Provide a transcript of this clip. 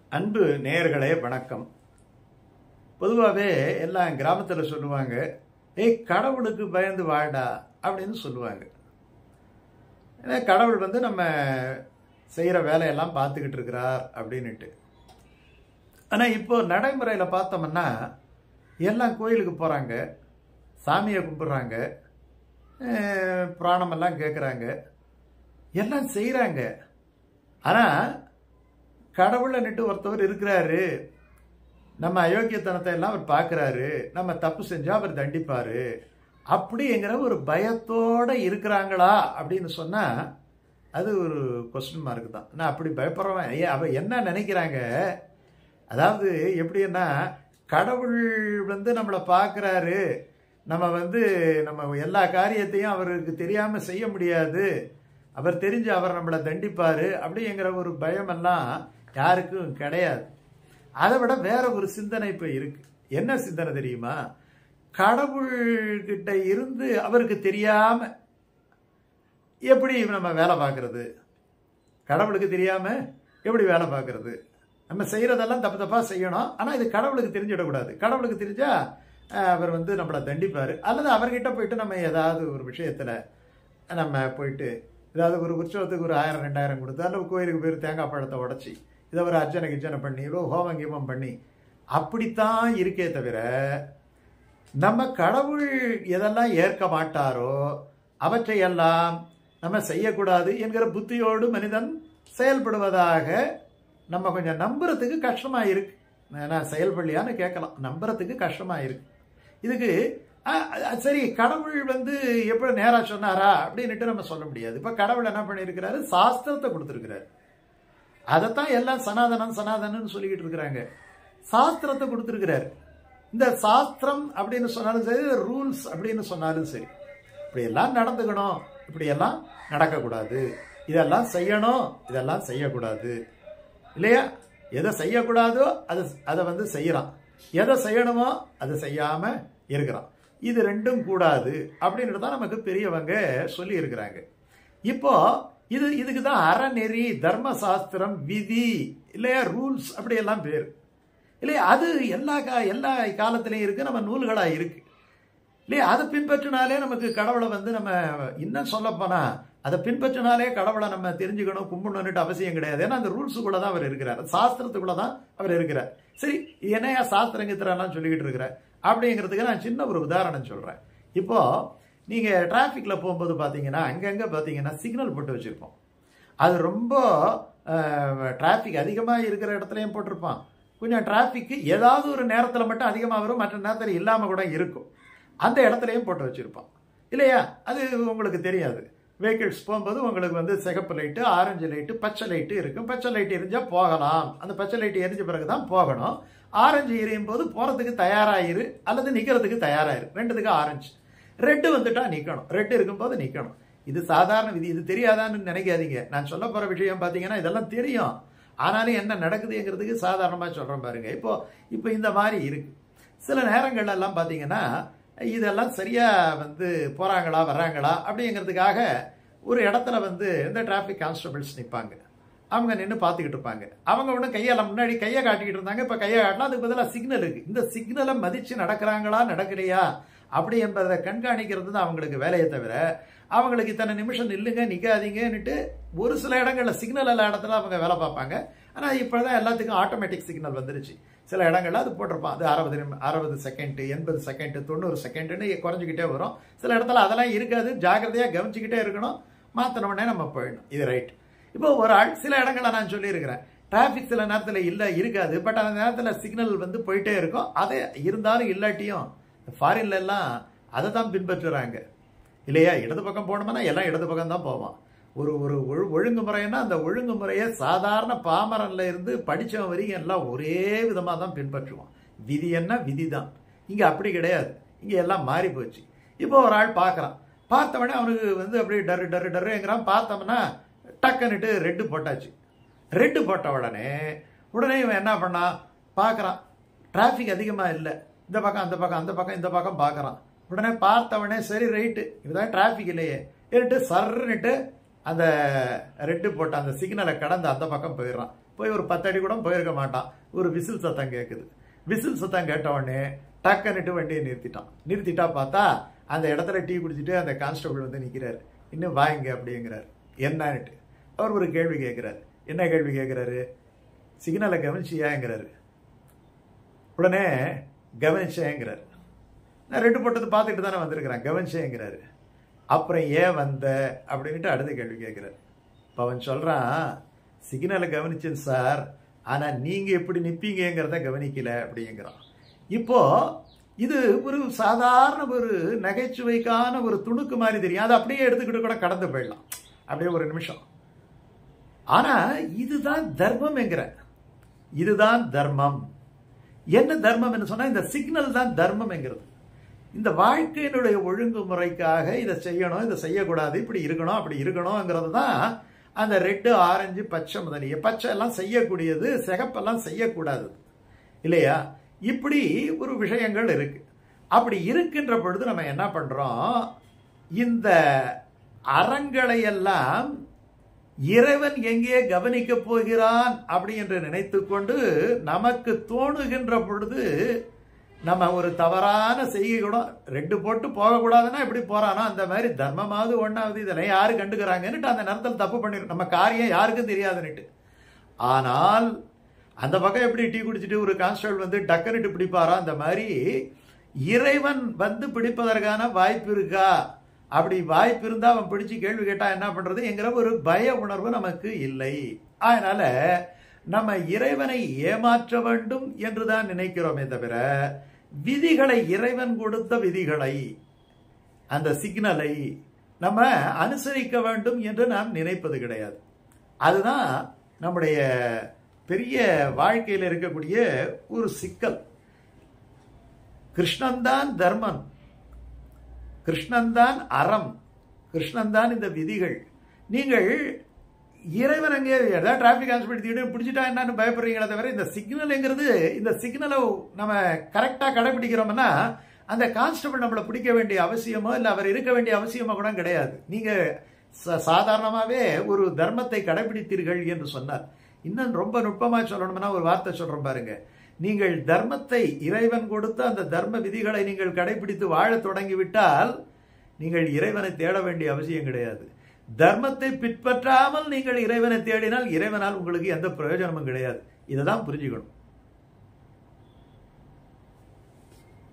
அன்பு நேயர்களே வணக்கம். பொதுவாகவே எல்லாம் கிராமத்தில் சொல்லுவாங்க, ஏய் கடவுளுக்கு பயந்து வாடா அப்படின்னு சொல்லுவாங்க. ஏன்னா கடவுள் நம்ம செய்கிற வேலையெல்லாம் பார்த்துக்கிட்டு இருக்கிறார் அப்படின்ட்டு. ஆனால் இப்போ நடைமுறையில் பார்த்தோம்னா எல்லாம் கோயிலுக்கு போகிறாங்க, சாமியை கும்பிட்றாங்க, புராணமெல்லாம் கேட்குறாங்க, எல்லாம் செய்கிறாங்க. ஆனால் கடவுள்னுட்டு ஒருத்தவர் இருக்கிறாரு, நம்ம அயோக்கியத்தனத்தை எல்லாம் அவர் பார்க்குறாரு, நம்ம தப்பு செஞ்சால் அவர் தண்டிப்பார் அப்படிங்கிற ஒரு பயத்தோடு இருக்கிறாங்களா அப்படின்னு சொன்னால் அது ஒரு கொஸ்டின் மார்க் தான். நான் அப்படி பயப்படுறவன் அவ என்ன நினைக்கிறாங்க, அதாவது எப்படின்னா கடவுள் நம்மளை பார்க்குறாரு, நம்ம நம்ம எல்லா காரியத்தையும் அவருக்கு தெரியாமல் செய்ய முடியாது, அவர் தெரிஞ்சு அவர் நம்மளை தண்டிப்பார் அப்படிங்கிற ஒரு பயமெல்லாம் யாருக்கும் கிடையாது. அதை விட வேற ஒரு சிந்தனை இப்போ இருக்கு. என்ன சிந்தனை தெரியுமா? கடவுள்கிட்ட இருந்து அவருக்கு தெரியாம எப்படி நம்ம வேலை பார்க்கறது, கடவுளுக்கு தெரியாம எப்படி வேலை பார்க்கறது, நம்ம செய்யறதெல்லாம் தப்பு தப்பா செய்யணும், ஆனா இது கடவுளுக்கு தெரிஞ்சிடக்கூடாது. கடவுளுக்கு தெரிஞ்சா அவர் நம்மளை தண்டிப்பாரு, அல்லது அவர்கிட்ட போயிட்டு நம்ம ஏதாவது ஒரு விஷயத்துல நம்ம போயிட்டு ஏதாவது ஒரு உற்சவத்துக்கு ஒரு 1000 2000 கொடுத்து, அல்ல கோயிலுக்கு போய் தேங்காய் பழத்தை உடச்சி இதை ஒரு அர்ச்சனை பண்ணி ஹோமம் கீமம் பண்ணி அப்படித்தான் இருக்கே தவிர, நம்ம கடவுள் எதெல்லாம் ஏற்க மாட்டாரோ அவற்றையெல்லாம் நம்ம செய்யக்கூடாது என்கிற புத்தியோடு மனிதன் செயல்படுவதாக நம்ம கொஞ்சம் நம்புறதுக்கு கஷ்டமா இருக்கு. நான் செயல்படலையான்னு கேட்கலாம், நம்புறதுக்கு கஷ்டமா இருக்கு. இதுக்கு சரி கடவுள் எப்படி நேரா சொன்னாரா அப்படின்னுட்டு நம்ம சொல்ல முடியாது. இப்ப கடவுள் என்ன பண்ணிருக்கிறாரு, சாஸ்திரத்தை கொடுத்திருக்கிறாரு. அதைத்தான் எல்லாம் சனாதனம் சனாதனன்னு சொல்லிக்கிட்டு இருக்கிறாங்க. சாஸ்திரத்தை கொடுத்திருக்கிறாரு. இந்த சாஸ்திரம் அப்படின்னு சொன்னாலும் சரி, ரூல்ஸ் அப்படின்னு சொன்னாலும் சரி, இப்படி எல்லாம் நடந்துக்கணும், இப்படி எல்லாம் நடக்கக்கூடாது, இதெல்லாம் செய்யணும், இதெல்லாம் செய்யக்கூடாது இல்லையா? எதை செய்யக்கூடாதோ அதை செய்யறான், எதை செய்யணுமோ அதை செய்யாம இருக்கிறான். இது ரெண்டும் கூடாது அப்படின்ட்டு தான் நமக்கு பெரியவங்க சொல்லி இருக்கிறாங்க. இப்போ இதுக்கு தான் அறநெறி, தர்ம சாஸ்திரம், விதி இல்லையா, ரூல்ஸ் அப்படியெல்லாம் பேர் இல்லையா. அது எல்லா காலத்திலையும் இருக்கு, நம்ம நூல்களா இருக்கு இல்லையா. அதை பின்பற்றினாலே நமக்கு கடவுளை நம்ம இன்னும் சொல்ல போனா அதை பின்பற்றினாலே கடவுளை நம்ம தெரிஞ்சுக்கணும் கும்பிடணும்னுட்டு அவசியம் கிடையாது. ஏன்னா அந்த ரூல்ஸுக்குள்ள தான் அவர் இருக்கிறார், சாஸ்திரத்துக்குள்ள தான் அவர் இருக்கிறார். சரி, என்னையா சாஸ்திரங்கித்திரெல்லாம் சொல்லிக்கிட்டு இருக்கிறார் அப்படிங்கிறதுக்கு நான் சின்ன ஒரு உதாரணம் சொல்றேன். இப்போ நீங்க டிராபிக்ல போகும்போது பாத்தீங்கன்னா அங்கங்க பாத்தீங்கன்னா சிக்னல் போட்டு வச்சிருப்போம். அது ரொம்ப டிராபிக் அதிகமா இருக்கிற இடத்துலயும் போட்டிருப்பான், கொஞ்சம் டிராபிக் ஏதாவது ஒரு நேரத்துல மட்டும் அதிகமா வரும், மற்ற நேரத்தில் இல்லாம கூட இருக்கும், அந்த இடத்துலயும் போட்டு வச்சிருப்பான் இல்லையா. அது உங்களுக்கு தெரியாது. வெஹிக்கிள்ஸ் போகும்போது உங்களுக்கு சிகப்பு லைட்டு, ஆரஞ்சு லைட்டு, பச்சை லைட்டு இருக்கும். பச்சை லைட்டு எரிஞ்சா போகலாம், அந்த பச்சை லைட்டு எரிஞ்ச பிறகுதான் போகணும். ஆரஞ்சு எரியும் போது போறதுக்கு தயாராயிரு அல்லது நிக்கிறதுக்கு தயாராயிரு, ரெண்டுத்துக்கு ஆரஞ்சு. ரெட்டு வந்துட்டா நிக்கணும், ரெட்டு இருக்கும்போது நிக்கணும். இது சாதாரண விதி, இது தெரியாதான்னு நினைக்காதீங்க. நான் சொல்ல போற விஷயம் பாத்தீங்கன்னா இதெல்லாம் தெரியும், ஆனாலும் என்ன நடக்குதுங்கிறதுக்கு சாதாரணமா சொல்றேன் பாருங்க. இப்போ இந்த மாதிரி இருக்கு. சில நேரங்கள்ல எல்லாம் பாத்தீங்கன்னா இதெல்லாம் சரியா போறாங்களா வர்றாங்களா அப்படிங்கிறதுக்காக ஒரு இடத்துல இந்த டிராபிக் கான்ஸ்டபிள்ஸ் நிற்பாங்க. அவங்க நின்று பார்த்துக்கிட்டு இருப்பாங்க. அவங்க ஒன்றும் கையால் முன்னாடி கையை காட்டிக்கிட்டு இருந்தாங்க, இப்போ கையை காட்டினா அதுக்கு பதிலாக சிக்னல் இருக்கு. இந்த சிக்னலை மதிச்சு நடக்கிறாங்களா நடக்கலையா அப்படி என்பதை கண்காணிக்கிறது தான் அவங்களுக்கு வேலையை தவிர, அவங்களுக்கு இத்தனை நிமிஷம் நில்லுங்க நிற்காதீங்கன்னுட்டு ஒரு சில இடங்கள்ல சிக்னல் எல்லா இடத்துல அவங்க வேலை பார்ப்பாங்க. ஆனால் இப்போதான் எல்லாத்துக்கும் ஆட்டோமேட்டிக் சிக்னல் வந்துருச்சு. சில இடங்கள்ல அது போட்டிருப்பான், அது 60 செகண்ட், 80 செகண்ட், 90 செகண்ட்னு குறைஞ்சிக்கிட்டே வரும். சில இடத்துல அதெல்லாம் இருக்காது, ஜாக்கிரதையா கவனிச்சுக்கிட்டே இருக்கணும், மாத்தின உடனே நம்ம போயிடணும். இது ரைட். இப்போ ஒரு ஆள் சில இடங்களை நான் சொல்லியிருக்கிறேன், டிராபிக் சில நேரத்தில் இல்லை இருக்காது, பட் அந்த நேரத்தில் சிக்னல் போயிட்டே இருக்கும். அதை இருந்தாலும் இல்லாட்டியும் ஃபாரின்ல எல்லாம் அதை தான் பின்பற்றுறாங்க இல்லையா. இடது பக்கம் போனோம்னா எல்லாம் இடது பக்கம் தான் போவான். ஒரு ஒழுங்குமுறைன்னா அந்த ஒழுங்குமுறையை சாதாரண பாமரன்ல இருந்து படிச்சவன் வரைக்கும் எல்லாம் ஒரே விதமா தான் பின்பற்றுவான். விதி என்ன விதி தான். இங்க அப்படி கிடையாது, இங்க எல்லாம் மாறி போச்சு. இப்போ ஒரு ஆள் பார்க்கறான், பார்த்தவனே அவனுக்கு அப்படியே டரு டரு டருங்கிறான். பார்த்தோம்னா டக்குன்னுட்டு ரெட்டு போட்டாச்சு. ரெட்டு போட்ட உடனே இவன் என்ன பண்ணா, பார்க்கறான் டிராபிக் அதிகமா இல்லை, இந்த பக்கம் அந்த பக்கம் அந்த பக்கம் இந்த பக்கம் பார்க்கறான். உடனே பார்த்தவனே சரி ரைட்டு இதுதான் டிராபிக் இல்லையே சர்ன்னுட்டு அந்த ரெட்டு போட்ட அந்த சிக்னலை கடந்து அந்த பக்கம் போயிடுறான். போய் ஒரு 10 அடி கூட போயிருக்க மாட்டான். ஒரு விசில் சத்தம் கேட்குது. விசில் சத்தம் கேட்ட உடனே டக்குன்னுட்டு வண்டியை நிறுத்திட்டா பார்த்தா அந்த இடத்துல டீ குடிச்சிட்டு அந்த கான்ஸ்டபிள் வந்து நிற்கிறாரு. இன்னும் வாங்க அப்படிங்கிறார். என்னன்னுட்டு அவர் ஒரு கேள்வி கேட்குறாரு. என்ன கேள்வி கேட்குறாரு? சிக்னலை கவனிச்சியாங்கிறாரு. உடனே கவனிச்சேங்கிறாரு. நான் 2 போட்டது பார்த்துட்டு தானே வந்திருக்கிறேன், கவனிச்சேங்கிறாரு. அப்புறம் ஏன் வந்த அப்படின்ட்டு அடுத்த கேள்வி கேட்குறாரு. இப்போ அவன் சொல்கிறான், சிக்னலை கவனிச்சேன் சார், ஆனால் நீங்கள் எப்படி நிற்பீங்கிறத கவனிக்கல அப்படிங்கிறான். இப்போ இது ஒரு சாதாரண ஒரு நகைச்சுவைக்கான ஒரு துணுக்கு மாதிரி தெரியும். அதை அப்படியே எடுத்துக்கிட்டு கூட கடந்து போயிடலாம், அப்படியே ஒரு நிமிஷம். ஆனால் இதுதான் தர்மம் என்கிற, இதுதான் தர்மம். என்ன தர்மம் என்று சொன்னால் இந்த சிக்னல் தான் தர்மம் என்கிறது. இந்த வாழ்க்கையினுடைய ஒழுங்குமுறைக்காக இதை செய்யணும், இதை செய்யக்கூடாது, இப்படி இருக்கணும், அப்படி இருக்கணும்ங்கிறது தான் அந்த ரெட்டு, ஆரஞ்சு, பச்சை முதலிய. பச்சை எல்லாம் செய்யக்கூடியது, சிகப்பெல்லாம் செய்யக்கூடாது இல்லையா? இப்படி ஒரு விஷயங்கள் இருக்கு. அப்படி இருக்கின்ற பொழுது நம்ம என்ன பண்றோம்? இந்த அறங்களை எல்லாம் இறைவன் எங்கே கவனிக்க போகிறான் அப்படி என்று நினைத்து கொண்டு நமக்கு தோணுகின்ற பொழுது நம்ம ஒரு தவறான செய்கை கூட 2 போட்டு போகக்கூடாதுன்னா எப்படி போறானோ அந்த மாதிரி தர்மமாவது ஒன்றாவது இதெல்லாம் யாரு கண்டுக்கிறாங்கன்னுட்டு அந்த நேரத்தில் தப்பு பண்ணிடும். நம்ம காரியம் யாருக்கும் தெரியாதுன்னுட்டு. ஆனால் அந்த பக்கம் எப்படி டீ குடிச்சிட்டு ஒரு கான்ஸ்டபிள் வந்து டக்குன்னுட்டு பிடிப்பாரோ அந்த மாதிரி இறைவன் வந்து பிடிப்பதற்கான வாய்ப்பு இருக்கா? அப்படி வாய்ப்பு இருந்தா அவன் பிடிச்சு கேள்வி கேட்டா என்ன பண்றது என்கிற ஒரு பய உணர்வு நமக்கு இல்லை. அதனால நம்ம இறைவனை ஏமாற்ற வேண்டும் என்றுதான் நினைக்கிறோமே தவிர விதிகளை, இறைவன் கொடுத்த விதிகளை, அந்த சிக்னலை நம்ம அனுசரிக்க வேண்டும் என்று நாம் நினைப்பது கிடையாது. அதுதான் நம்முடைய பெரிய வாழ்க்கையில் இருக்கக்கூடிய ஒரு சிக்கல். கிருஷ்ணன்தான் தர்மன், கிருஷ்ணன்தான் அறம், கிருஷ்ணன்தான் இந்த விதிகள். நீங்கள் இறைவன் அங்கே ஏதாவது டிராபிக் கான்ஸ்டபிள் பிடிச்சிட்டா என்னன்னு பயப்படுறீங்களே தவிர இந்த சிக்னல்ங்கிறது, இந்த சிக்னலை நம்ம கரெக்டாக கடைபிடிக்கிறோம்னா அந்த கான்ஸ்டபிள் நம்மளை பிடிக்க வேண்டிய அவசியமோ இல்லை அவர் இருக்க வேண்டிய அவசியமோ கூட கிடையாது. நீங்க சாதாரணமாகவே ஒரு தர்மத்தை கடைபிடித்தீர்கள் என்று சொன்னார். இன்னும் ரொம்ப நுட்பமாக சொல்லணும்னா ஒரு வார்த்தை சொல்றோம் பாருங்க. நீங்கள் தர்மத்தை, இறைவன் கொடுத்த அந்த தர்ம விதிகளை நீங்கள் கடைபிடித்து வாழ தொடங்கிவிட்டால் நீங்கள் இறைவனை தேட வேண்டிய அவசியம் கிடையாது. தர்மத்தை பின்பற்றாமல் நீங்கள் இறைவனை தேடினால் இறைவனால் உங்களுக்கு எந்த பிரயோஜனமும் கிடையாது. இதை தான் புரிஞ்சுக்கணும்.